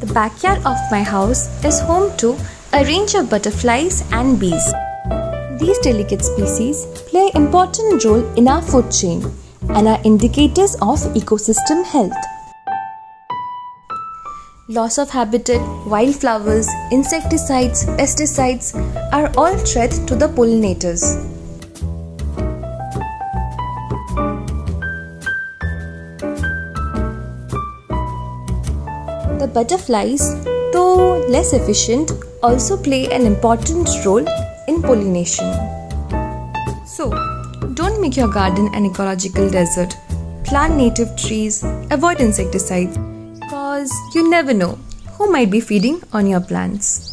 The backyard of my house is home to a range of butterflies and bees. These delicate species play an important role in our food chain and are indicators of ecosystem health. Loss of habitat, wildflowers, insecticides, pesticides are all threat to the pollinators. The butterflies, though less efficient, also play an important role in pollination. So, don't make your garden an ecological desert. Plant native trees, avoid insecticides, because you never know who might be feeding on your plants.